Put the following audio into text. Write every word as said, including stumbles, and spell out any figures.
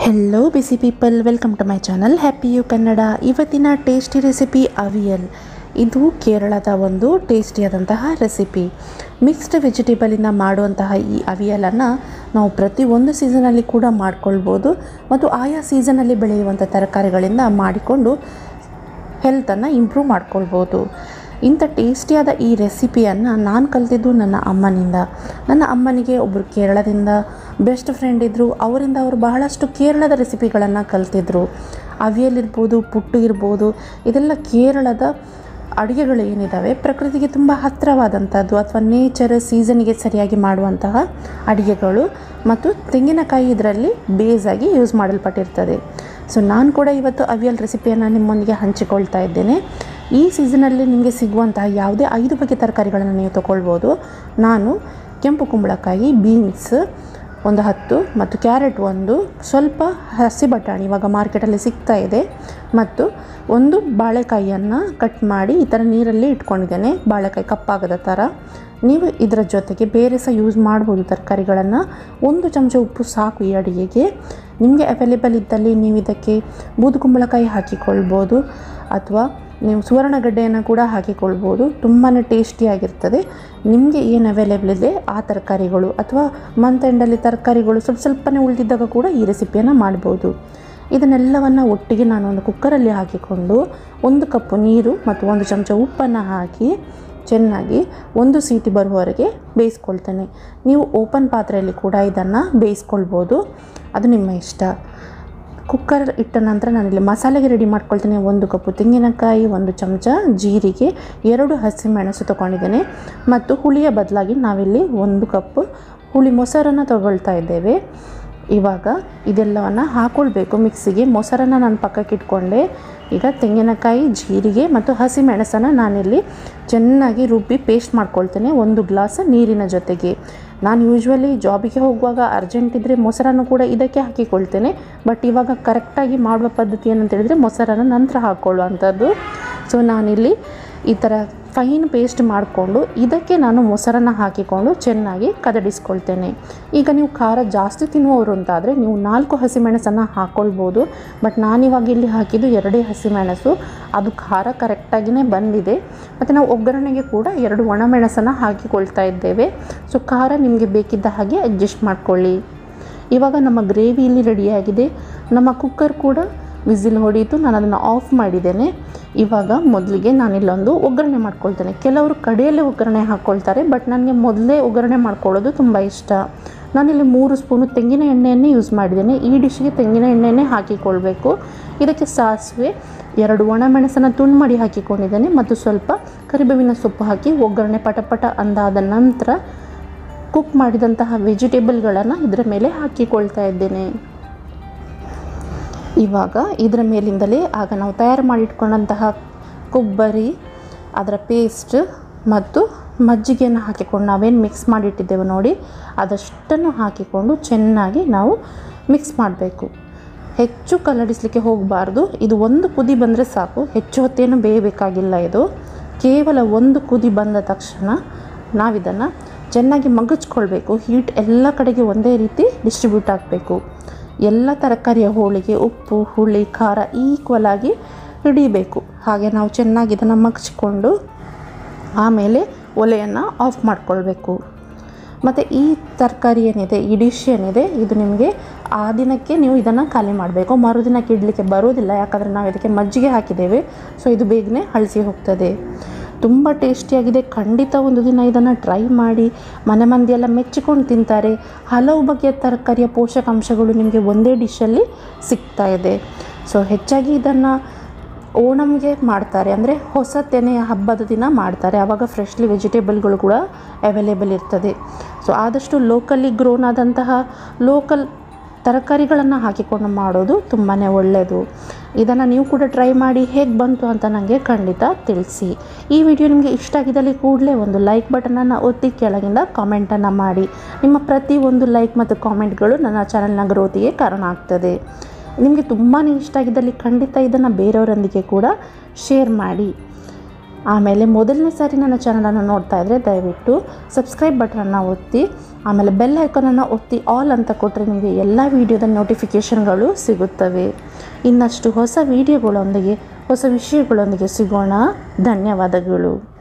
Hello busy people, welcome to my channel happy you Kannada. ಇವತ್ತಿನ tasty recipe avial. ಇದು ಕೇರಳದ ಒಂದು ಟೇಸ್ಟಿಯಾದಂತಹ ರೆಸಿಪಿ. ಮಿಕ್ಸ್ಡ್ ವೆಜಿಟೇಬಲಿಂದ ಮಾಡುವಂತಹ ಈ ಅವಿಯಲನ್ನು ನಾವು ಪ್ರತಿ ಒಂದು ಸೀಸನಲ್ಲಿ ಕೂಡ ಮಾಡ್ಕೊಳ್ಬೋದು ಮತ್ತು ಆಯಾ ಸೀಸನಲ್ಲಿ ಬೆಳೆಯುವಂಥ ತರಕಾರಿಗಳಿಂದ ಮಾಡಿಕೊಂಡು ಹೆಲ್ತನ್ನು ಇಂಪ್ರೂವ್ ಮಾಡ್ಕೊಳ್ಬೋದು. ಇಂಥ ಟೇಸ್ಟಿಯಾದ ಈ ರೆಸಿಪಿಯನ್ನು ನಾನು ಕಲಿತಿದ್ದು ನನ್ನ ಅಮ್ಮನಿಂದ. ನನ್ನ ಅಮ್ಮನಿಗೆ ಒಬ್ಬರು ಕೇರಳದಿಂದ ಬೆಸ್ಟ್ ಫ್ರೆಂಡ್ ಇದ್ದರು. ಅವರಿಂದ ಅವರು ಬಹಳಷ್ಟು ಕೇರಳದ ರೆಸಿಪಿಗಳನ್ನು ಕಲಿತಿದ್ರು. ಅವಿಯಲ್ ಇರ್ಬೋದು, ಪುಟ್ಟು ಇರ್ಬೋದು, ಇದೆಲ್ಲ ಕೇರಳದ ಅಡುಗೆಗಳು ಏನಿದ್ದಾವೆ ಪ್ರಕೃತಿಗೆ ತುಂಬ ಹತ್ತಿರವಾದಂಥದ್ದು ಅಥವಾ ನೇಚರ್ ಸೀಸನ್ಗೆ ಸರಿಯಾಗಿ ಮಾಡುವಂತಹ ಅಡುಗೆಗಳು ಮತ್ತು ತೆಂಗಿನಕಾಯಿ ಇದರಲ್ಲಿ ಬೇಸಾಗಿ ಯೂಸ್ ಮಾಡಲ್ಪಟ್ಟಿರ್ತದೆ. ಸೊ ನಾನು ಕೂಡ ಇವತ್ತು ಅವಿಯಲ್ ರೆಸಿಪಿಯನ್ನು ನಿಮ್ಮೊಂದಿಗೆ ಹಂಚಿಕೊಳ್ತಾ ಇದ್ದೇನೆ. ಈ ಸೀಸನಲ್ಲಿ ನಿಮಗೆ ಸಿಗುವಂತಹ ಯಾವುದೇ ಐದು ಬಗೆ ತರಕಾರಿಗಳನ್ನು ನೀವು ತೊಗೊಳ್ಬೋದು. ನಾನು ಕೆಂಪು ಕುಂಬಳಕಾಯಿ, ಬೀನ್ಸ್ ಒಂದು ಹತ್ತು ಮತ್ತು ಕ್ಯಾರೆಟ್ ಒಂದು, ಸ್ವಲ್ಪ ಹಸಿ ಬಟಾಣಿ ಇವಾಗ ಮಾರ್ಕೆಟಲ್ಲಿ ಸಿಗ್ತಾ ಇದೆ, ಮತ್ತು ಒಂದು ಬಾಳೆಕಾಯಿಯನ್ನು ಕಟ್ ಮಾಡಿ ಈ ಥರ ನೀರಲ್ಲಿ ಇಟ್ಕೊಂಡಿದ್ದೇನೆ, ಬಾಳೆಕಾಯಿ ಕಪ್ಪಾಗದ ಥರ. ನೀವು ಇದರ ಜೊತೆಗೆ ಬೇರೆ ಸಹ ಯೂಸ್ ಮಾಡ್ಬೋದು ತರಕಾರಿಗಳನ್ನು. ಒಂದು ಚಮಚ ಉಪ್ಪು ಸಾಕು ಈ ಅಡುಗೆಗೆ. ನಿಮಗೆ ಅವೈಲೇಬಲ್ ಇದ್ದಲ್ಲಿ ನೀವು ಇದಕ್ಕೆ ಬೂದು ಕುಂಬಳಕಾಯಿ ಹಾಕಿಕೊಳ್ಬೋದು ಅಥವಾ ನೀವು ಸುವರ್ಣಗಡ್ಡೆಯನ್ನು ಕೂಡ ಹಾಕಿಕೊಳ್ಬೋದು. ತುಂಬಾ ಟೇಸ್ಟಿಯಾಗಿರ್ತದೆ. ನಿಮಗೆ ಏನು ಅವೈಲೇಬಲ್ ಇದೆ ಆ ತರಕಾರಿಗಳು ಅಥವಾ ಮಂತ್ ಎಂಡಲ್ಲಿ ತರಕಾರಿಗಳು ಸ್ವಲ್ಪ ಸ್ವಲ್ಪನೇ ಉಳಿದಿದ್ದಾಗ ಕೂಡ ಈ ರೆಸಿಪಿಯನ್ನು ಮಾಡ್ಬೋದು. ಇದನ್ನೆಲ್ಲವನ್ನು ಒಟ್ಟಿಗೆ ನಾನು ಒಂದು ಕುಕ್ಕರಲ್ಲಿ ಹಾಕಿಕೊಂಡು ಒಂದು ಕಪ್ಪು ನೀರು ಮತ್ತು ಒಂದು ಚಮಚ ಉಪ್ಪನ್ನು ಹಾಕಿ ಚೆನ್ನಾಗಿ ಒಂದು ಸೀಟಿ ಬರುವವರೆಗೆ ಬೇಯಿಸ್ಕೊಳ್ತೇನೆ. ನೀವು ಓಪನ್ ಪಾತ್ರೆಯಲ್ಲಿ ಕೂಡ ಇದನ್ನು ಬೇಯಿಸ್ಕೊಳ್ಬೋದು, ಅದು ನಿಮ್ಮ ಇಷ್ಟ. ಕುಕ್ಕರ್ ಇಟ್ಟ ನಂತರ ನಾನಿಲ್ಲಿ ಮಸಾಲೆಗೆ ರೆಡಿ ಮಾಡ್ಕೊಳ್ತೇನೆ. ಒಂದು ಕಪ್ಪು ತೆಂಗಿನಕಾಯಿ, ಒಂದು ಚಮಚ ಜೀರಿಗೆ, ಎರಡು ಹಸಿಮೆಣಸು ತೊಗೊಂಡಿದ್ದೇನೆ ಮತ್ತು ಹುಳಿಯ ಬದಲಾಗಿ ನಾವಿಲ್ಲಿ ಒಂದು ಕಪ್ಪು ಹುಳಿ ಮೊಸರನ್ನು ತಗೊಳ್ತಾ ಇದ್ದೇವೆ. ಇವಾಗ ಇದೆಲ್ಲವನ್ನು ಹಾಕ್ಕೊಳ್ಬೇಕು ಮಿಕ್ಸಿಗೆ. ಮೊಸರನ್ನು ನಾನು ಪಕ್ಕಕ್ಕೆ ಇಟ್ಕೊಂಡೆ. ಈಗ ತೆಂಗಿನಕಾಯಿ, ಜೀರಿಗೆ ಮತ್ತು ಹಸಿಮೆಣಸನ್ನು ನಾನಿಲ್ಲಿ ಚೆನ್ನಾಗಿ ರುಬ್ಬಿ ಪೇಸ್ಟ್ ಮಾಡ್ಕೊಳ್ತೇನೆ ಒಂದು ಗ್ಲಾಸ್ ನೀರಿನ ಜೊತೆಗೆ. ನಾನು ಯೂಶ್ವಲಿ ಜಾಬಿಗೆ ಹೋಗುವಾಗ ಅರ್ಜೆಂಟ್ ಇದ್ದರೆ ಮೊಸರನ್ನು ಕೂಡ ಇದಕ್ಕೆ ಹಾಕಿಕೊಳ್ತೇನೆ. ಬಟ್ ಇವಾಗ ಕರೆಕ್ಟಾಗಿ ಮಾಡುವ ಪದ್ಧತಿ ಏನಂತ ಹೇಳಿದರೆ ಮೊಸರನ್ನು ನಂತರ ಹಾಕ್ಕೊಳ್ಳುವಂಥದ್ದು. ಸೊ ನಾನಿಲ್ಲಿ ಈ ಥರ ಫೈನ್ ಪೇಸ್ಟ್ ಮಾಡಿಕೊಂಡು ಇದಕ್ಕೆ ನಾನು ಮೊಸರನ್ನು ಹಾಕಿಕೊಂಡು ಚೆನ್ನಾಗಿ ಕದಡಿಸ್ಕೊಳ್ತೇನೆ. ಈಗ ನೀವು ಖಾರ ಜಾಸ್ತಿ ತಿನ್ನುವವರು ಅಂತಾದರೆ ನೀವು ನಾಲ್ಕು ಹಸಿಮೆಣಸನ್ನು ಹಾಕ್ಕೊಳ್ಬೋದು. ಬಟ್ ನಾನಿವಾಗ ಇಲ್ಲಿ ಹಾಕಿದ್ದು ಎರಡೇ ಹಸಿಮೆಣಸು, ಅದು ಖಾರ ಕರೆಕ್ಟಾಗಿಯೇ ಬಂದಿದೆ. ಮತ್ತು ನಾವು ಒಗ್ಗರಣೆಗೆ ಕೂಡ ಎರಡು ಒಣಮೆಣಸನ್ನು ಹಾಕಿಕೊಳ್ತಾ ಇದ್ದೇವೆ. ಸೊ ಖಾರ ನಿಮಗೆ ಬೇಕಿದ್ದ ಹಾಗೆ ಅಡ್ಜಸ್ಟ್ ಮಾಡ್ಕೊಳ್ಳಿ. ಇವಾಗ ನಮ್ಮ ಗ್ರೇವಿ ಇಲ್ಲಿ ರೆಡಿಯಾಗಿದೆ. ನಮ್ಮ ಕುಕ್ಕರ್ ಕೂಡ ವಿಸಿಲ್ ಹೊಡೀತು, ನಾನು ಅದನ್ನು ಆಫ್ ಮಾಡಿದ್ದೇನೆ. ಇವಾಗ ಮೊದಲಿಗೆ ನಾನಿಲ್ಲೊಂದು ಒಗ್ಗರಣೆ ಮಾಡ್ಕೊಳ್ತೇನೆ. ಕೆಲವರು ಕಡೆಯಲ್ಲೇ ಒಗ್ಗರಣೆ ಹಾಕ್ಕೊಳ್ತಾರೆ, ಬಟ್ ನನಗೆ ಮೊದಲೇ ಒಗ್ಗರಣೆ ಮಾಡ್ಕೊಳ್ಳೋದು ತುಂಬ ಇಷ್ಟ. ನಾನಿಲ್ಲಿ ಮೂರು ಸ್ಪೂನು ತೆಂಗಿನ ಎಣ್ಣೆಯನ್ನೇ ಯೂಸ್ ಮಾಡಿದ್ದೇನೆ. ಈ ಡಿಶ್ಗೆ ತೆಂಗಿನ ಎಣ್ಣೆಯನ್ನೇ ಹಾಕಿಕೊಳ್ಬೇಕು. ಇದಕ್ಕೆ ಸಾಸಿವೆ, ಎರಡು ಒಣಮೆಣಸನ್ನು ತುಂಡು ಮಾಡಿ ಹಾಕಿಕೊಂಡಿದ್ದೇನೆ ಮತ್ತು ಸ್ವಲ್ಪ ಕರಿಬೇವಿನ ಸೊಪ್ಪು ಹಾಕಿ ಒಗ್ಗರಣೆ ಪಟಪಟ ಅಂದಾದ ನಂತರ ಕುಕ್ ಮಾಡಿದಂತಹ ವೆಜಿಟೇಬಲ್ಗಳನ್ನು ಇದರ ಮೇಲೆ ಹಾಕಿಕೊಳ್ತಾ ಇದ್ದೇನೆ. ಇವಾಗ ಇದರ ಮೇಲಿಂದಲೇ ಆಗ ನಾವು ತಯಾರು ಮಾಡಿಟ್ಕೊಂಡಂತಹ ಕೊಬ್ಬರಿ, ಅದರ ಪೇಸ್ಟ್ ಮತ್ತು ಮಜ್ಜಿಗೆಯನ್ನು ಹಾಕಿಕೊಂಡು ನಾವೇನು ಮಿಕ್ಸ್ ಮಾಡಿಟ್ಟಿದ್ದೇವೆ ನೋಡಿ ಅದಷ್ಟನ್ನು ಹಾಕಿಕೊಂಡು ಚೆನ್ನಾಗಿ ನಾವು ಮಿಕ್ಸ್ ಮಾಡಬೇಕು. ಹೆಚ್ಚು ಕಲಡಿಸಲಿಕ್ಕೆ ಹೋಗಬಾರ್ದು. ಇದು ಒಂದು ಕುದಿ ಬಂದರೆ ಸಾಕು, ಹೆಚ್ಚು ಹೊತ್ತೇನು ಬೇಯಬೇಕಾಗಿಲ್ಲ. ಇದು ಕೇವಲ ಒಂದು ಕುದಿ ಬಂದ ತಕ್ಷಣ ನಾವಿದನ್ನು ಚೆನ್ನಾಗಿ ಮಗಚ್ಕೊಳ್ಬೇಕು. ಹೀಟ್ ಎಲ್ಲ ಕಡೆಗೆ ಒಂದೇ ರೀತಿ ಡಿಸ್ಟ್ರಿಬ್ಯೂಟ್ ಆಗಬೇಕು. ಎಲ್ಲ ತರಕಾರಿಯ ಹೋಳಿಗೆ ಉಪ್ಪು, ಹುಳಿ, ಖಾರ ಈಕ್ವಲ್ ಆಗಿ ಹಿಡಿಬೇಕು. ಹಾಗೆ ನಾವು ಚೆನ್ನಾಗಿ ಇದನ್ನು ಮಗ್ಚಿಕೊಂಡು ಆಮೇಲೆ ಒಲೆಯನ್ನು ಆಫ್ ಮಾಡಿಕೊಳ್ಬೇಕು. ಮತ್ತು ಈ ತರಕಾರಿ ಏನಿದೆ, ಈ ಡಿಶ್ ಏನಿದೆ, ಇದು ನಿಮಗೆ ಆ ದಿನಕ್ಕೆ ನೀವು ಇದನ್ನು ಖಾಲಿ ಮಾಡಬೇಕು. ಮರುದಿನಕ್ಕೆ ಇಡಲಿಕ್ಕೆ ಬರೋದಿಲ್ಲ, ಯಾಕಂದರೆ ನಾವು ಇದಕ್ಕೆ ಮಜ್ಜಿಗೆ ಹಾಕಿದ್ದೇವೆ. ಸೊ ಇದು ಬೇಗನೆ ಹಳಸಿ ಹೋಗ್ತದೆ. ತುಂಬ ಟೇಸ್ಟಿಯಾಗಿದೆ. ಖಂಡಿತ ಒಂದು ದಿನ ಇದನ್ನು ಟ್ರೈ ಮಾಡಿ. ಮನೆ ಮಂದಿಯೆಲ್ಲ ಮೆಚ್ಚಿಕೊಂಡು ತಿಂತಾರೆ. ಹಲವು ಬಗೆಯ ತರಕಾರಿಯ ಪೋಷಕಾಂಶಗಳು ನಿಮಗೆ ಒಂದೇ ಡಿಶಲ್ಲಿ ಸಿಗ್ತಾ ಇದೆ. ಸೊ ಹೆಚ್ಚಾಗಿ ಇದನ್ನು ಓಣಂಗೆ ಮಾಡ್ತಾರೆ, ಅಂದರೆ ಹೊಸ ತೆನೆಯ ಹಬ್ಬದ ದಿನ ಮಾಡ್ತಾರೆ. ಆವಾಗ ಫ್ರೆಶ್ಲಿ ವೆಜಿಟೇಬಲ್ಗಳು ಕೂಡ ಅವೈಲೇಬಲ್ ಇರ್ತದೆ. ಸೊ ಆದಷ್ಟು ಲೋಕಲಿ ಗ್ರೋನ್ ಆದಂತಹ ಲೋಕಲ್ ತರಕಾರಿಗಳನ್ನು ಹಾಕಿಕೊಂಡು ಮಾಡೋದು ತುಂಬಾ ಒಳ್ಳೆಯದು. ಇದನ್ನು ನೀವು ಕೂಡ ಟ್ರೈ ಮಾಡಿ ಹೇಗೆ ಬಂತು ಅಂತ ನನಗೆ ಖಂಡಿತ ತಿಳಿಸಿ. ಈ ವಿಡಿಯೋ ನಿಮಗೆ ಇಷ್ಟ ಆಗಿದ್ದಲ್ಲಿ ಕೂಡಲೇ ಒಂದು ಲೈಕ್ ಬಟನನ್ನು ಒತ್ತಿ ಕೆಳಗಿಂದ ಕಾಮೆಂಟನ್ನು ಮಾಡಿ. ನಿಮ್ಮ ಪ್ರತಿ ಒಂದು ಲೈಕ್ ಮತ್ತು ಕಾಮೆಂಟ್ಗಳು ನನ್ನ ಚಾನಲ್ನ ಗ್ರೋತಿಗೆ ಕಾರಣ ಆಗ್ತದೆ. ನಿಮಗೆ ತುಂಬಾ ಇಷ್ಟ ಆಗಿದ್ದಲ್ಲಿ ಖಂಡಿತ ಇದನ್ನು ಬೇರೆಯವರೊಂದಿಗೆ ಕೂಡ ಶೇರ್ ಮಾಡಿ. ಆಮೇಲೆ ಮೊದಲನೇ ಸಾರಿ ನನ್ನ ಚಾನಲನ್ನು ನೋಡ್ತಾ ಇದ್ದರೆ ದಯವಿಟ್ಟು ಸಬ್ಸ್ಕ್ರೈಬ್ ಬಟನನ್ನು ಒತ್ತಿ ಆಮೇಲೆ ಬೆಲ್ ಐಕಾನನ್ನು ಒತ್ತಿ ಆಲ್ ಅಂತ ಕೊಟ್ಟರೆ ನಿಮಗೆ ಎಲ್ಲ ವೀಡಿಯೋದ ನೋಟಿಫಿಕೇಷನ್ಗಳು ಸಿಗುತ್ತವೆ. ಇನ್ನಷ್ಟು ಹೊಸ ವೀಡಿಯೋಗಳೊಂದಿಗೆ ಹೊಸ ವಿಷಯಗಳೊಂದಿಗೆ ಸಿಗೋಣ. ಧನ್ಯವಾದಗಳು.